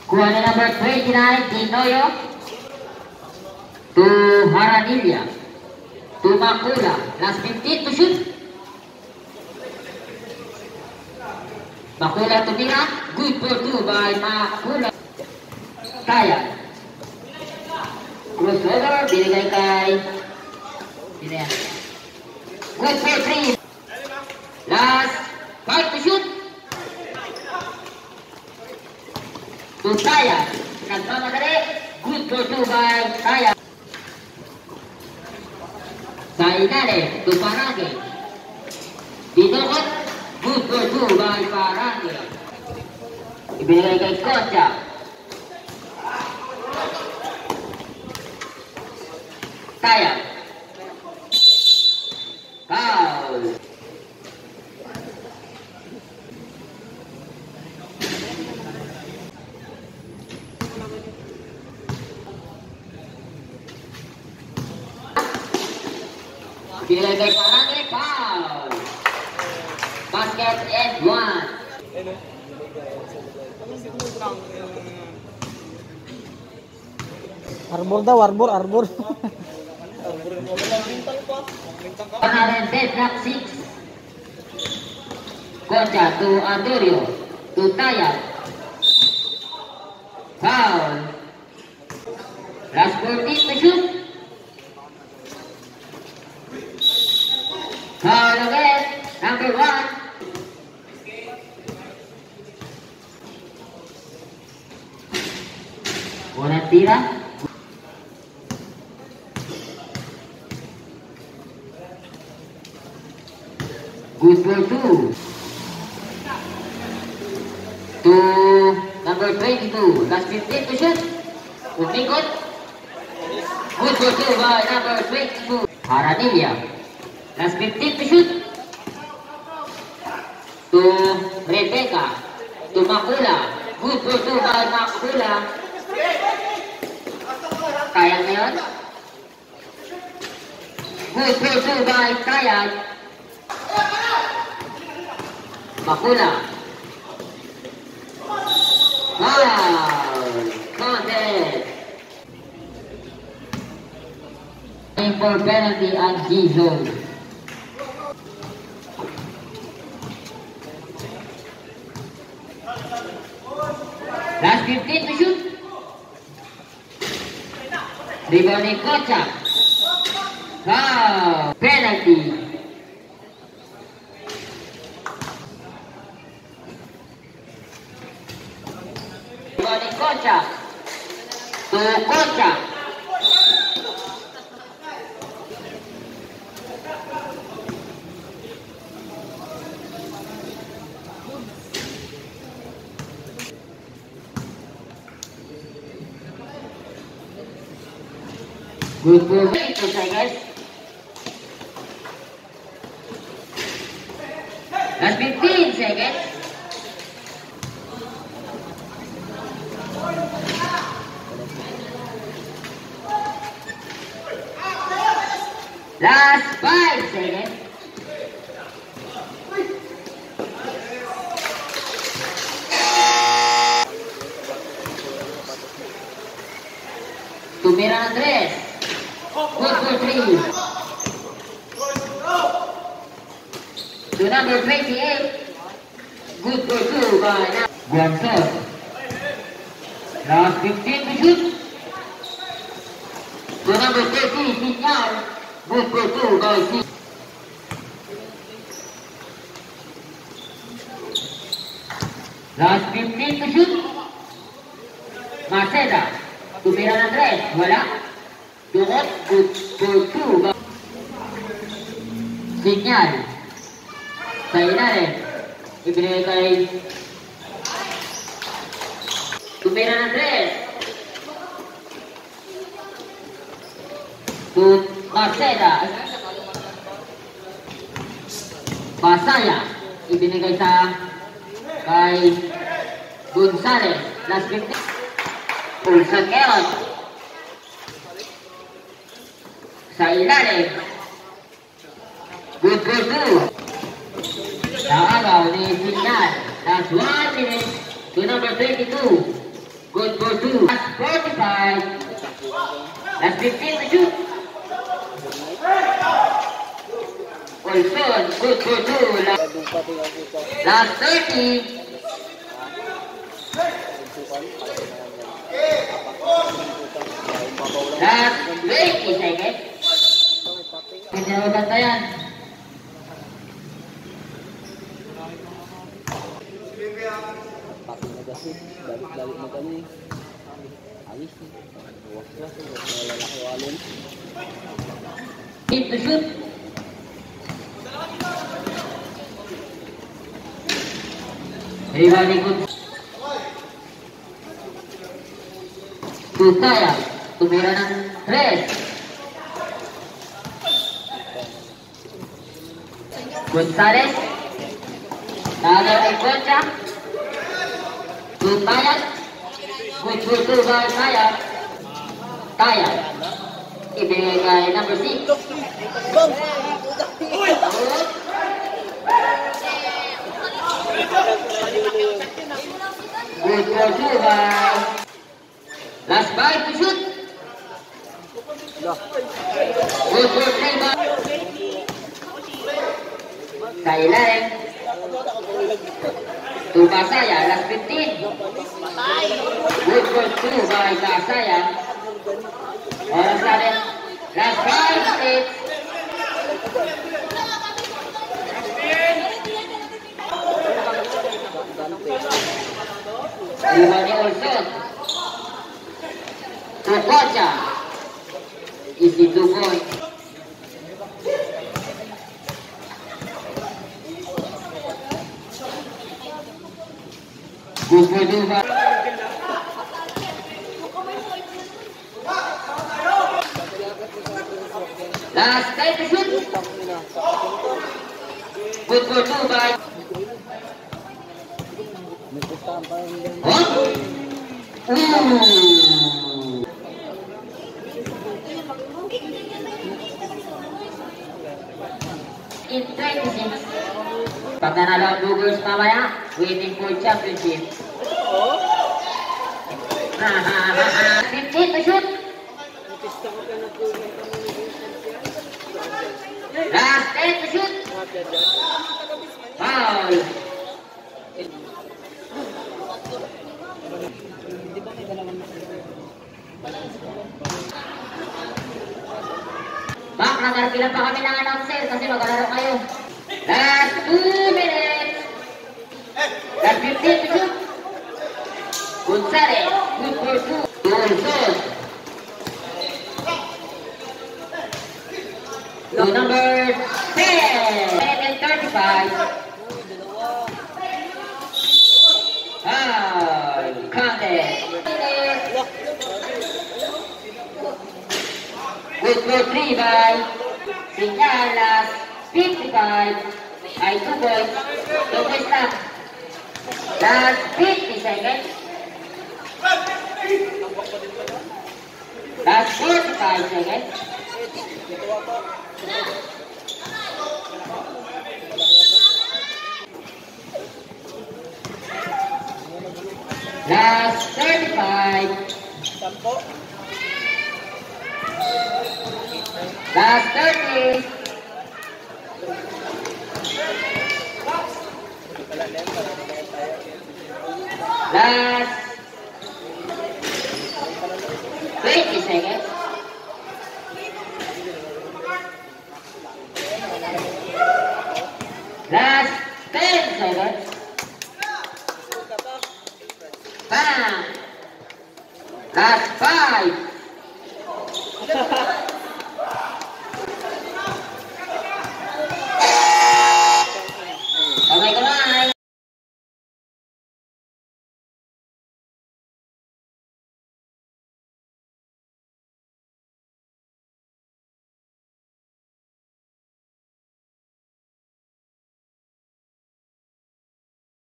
Kuala number 29, Dinoyo. To Haranilia. To Makula. Last 15 to shoot. Makula to Mira. Good for 2 by Makula. Kaya. Crossover. Binigay kay. Sino yan? Good for 3. Last 5 to shoot. To Taya. Nagmamadali. Good for 2 by Taya. Sa ilalim. To Parage. Dinukot. Good for 2 by Parage. Ibinigay kay Kocha. Taya. Foul. Binigay kay Parage, foul. Basket and 1. Arbor daw, arbor. Another dead block 6. Kocha to Antonio. To Taya. Foul. Last 14 to shoot. Foul again. Number 1. Walang tira. Good for 2. To number 22. Last 15 to shoot. Umikot. Good for 2 by number 22. Haranilia. Last 15 to shoot. To Rebecca. To Makula. Good for 2 by Makula. Kaya ngayon. Good for 2 by Kayag. Makula. Wow! Contest! For penalty and G-zone. Last 15 to shoot. Rebounding Kocha. Wow! Penalty. Rebounding Kocha. To Kocha. Good for 2 seconds. Last 15 seconds. Last 5 seconds. Tumira Andres. Good for 3. To number 28. Good for 2 by Guanzon. Last 15 to shoot. To number 30, Sinyal. Good for 2 by C. Last 15 to shoot. Marcela. Tumira Andres. Wala. Dukot, good for 2. Sinyal. Sa ilalim. Ibinigay kay Tumira Andres. To Marcela. Basaya. Ibinigay sa kay Gonzales. Last 15. Pulsa Keon. Sa ilalim. Good for 2. Sa agaw ni Sinyal. Last 1 minute to number 22. Good for 2. Last 45. Last 15 to shoot. Olson, good for 2. Last 30. Last 20 seconds. Hindi na mabantayan. Pati na kasi, balik-balik na kami. Ayos na. Luwas-luwas, lalaki walon. Hit to shoot. Rebounding good. Tutaya. Tumira ng 3. Gonzales. Talo ay Concha. Tutaya. Good for 2 by Taya. Taya. Ibigay kay number 6. Good for 2 by last 5 to shoot. Good for 3 by sa ilalim. To Kasaya, last 15. Good for 2 by Kasaya. Oras natin. Last 5 states. Iwani Olson. To Kocha. Easy 2 points. Good for 2 by last 10 to shoot. Good for 2 by oh? In 26. Pag nanalo ang Dugers mamaya, waiting for championship. 15 to shoot. Last 10 to shoot. Foul. Bak, nagkarpilan pa kami ng announcer kasi maglalaro kayo. Last 2 minutes. Last 15 to shoot. Gonzales, good for 2. Olson. To number 10. And 35. Counted. Good for 3 by Signalas, 55. Ay 2 points. 2 points lang. Last 50 seconds. Last 45 seconds. Last 35. Last 30. Last 20 seconds. Last 10 seconds. Bam! Last 5.